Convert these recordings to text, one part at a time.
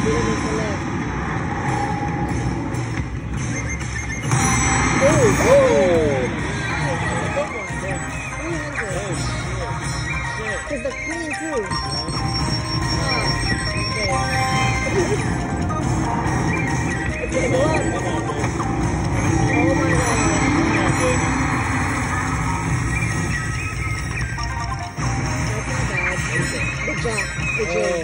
Because the queen too. It's gonna go up. Oh my god. That's not bad. The jack. The jack.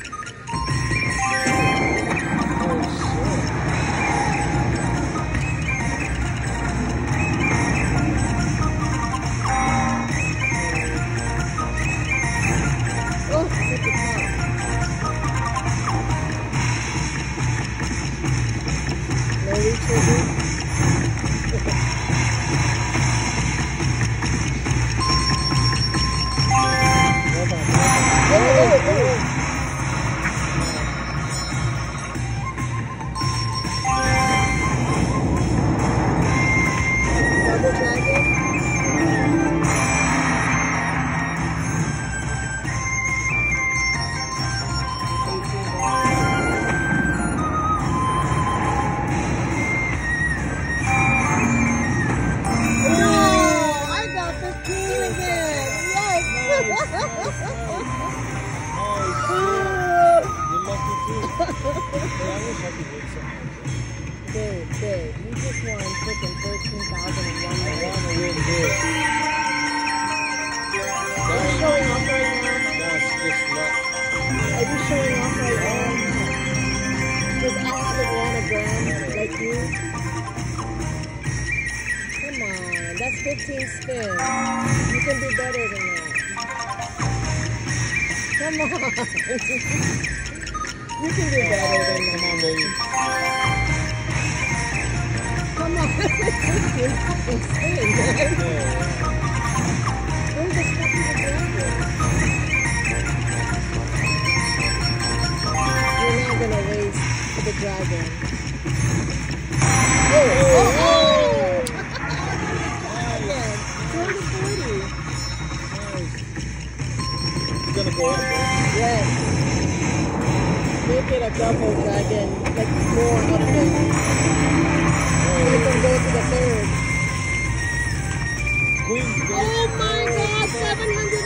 Babe, you just won freaking 13,001. Are you showing off right now? That's just luck. Are you showing off right now? Because I haven't won a grand like you. Come on, that's 15 spins. You can do better than that. Come on. You can do better than that. Come on, baby. Come on. You're fucking spin, man. Where's the fuck is the dragon? You're not gonna race for the dragon. Oh! Turn to 40. Nice. It's gonna go up, right? Yes. Make it a double dragon, like more of them. You can go to the third. Queen's good. Oh my god, 700